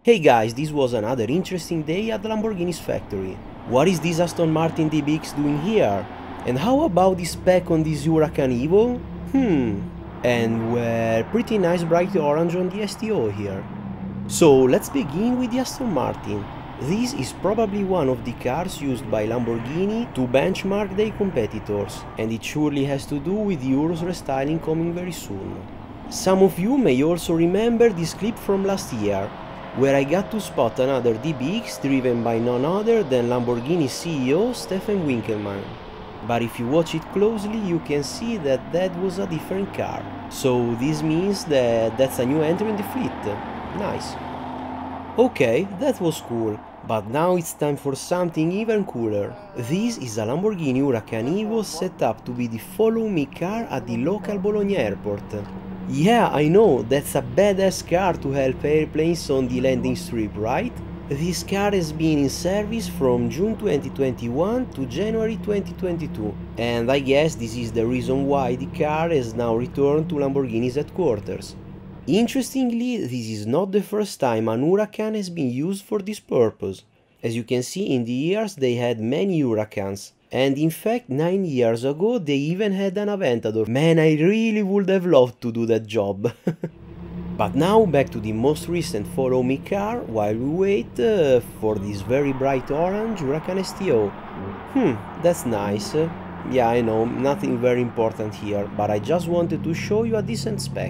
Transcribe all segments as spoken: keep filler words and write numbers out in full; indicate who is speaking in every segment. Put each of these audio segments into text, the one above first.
Speaker 1: Hey guys, this was another interesting day at Lamborghini's factory. What is this Aston Martin D B X doing here? And how about the spec on this Huracan Evo? Hmm, and well, pretty nice bright orange on the S T O here. So let's begin with the Aston Martin. This is probably one of the cars used by Lamborghini to benchmark their competitors, and it surely has to do with Euro's restyling coming very soon. Some of you may also remember this clip from last year, where I got to spot another D B X driven by none other than Lamborghini C E O Stefan Winkelmann. But if you watch it closely, you can see that that was a different car. So this means that that's a new entry in the fleet. Nice. Okay, that was cool, but now it's time for something even cooler. This is a Lamborghini Huracan Evo set up to be the follow me car at the local Bologna airport. Yeah, I know, that's a badass car to help airplanes on the landing strip, right? This car has been in service from June twenty twenty-one to January twenty twenty-two, and I guess this is the reason why the car has now returned to Lamborghini's headquarters. Interestingly, this is not the first time an Huracan has been used for this purpose. As you can see, in the years they had many Huracans, and in fact nine years ago they even had an Aventador. Man, I really would have loved to do that job. But now back to the most recent follow me car while we wait uh, for this very bright orange Huracan S T O. Hmm, that's nice. Uh, yeah, I know, nothing very important here, but I just wanted to show you a decent spec.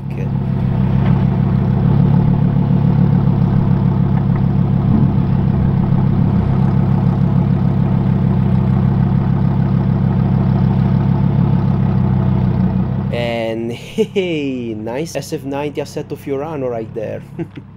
Speaker 1: And hey, nice S F ninety Assetto Fiorano right there.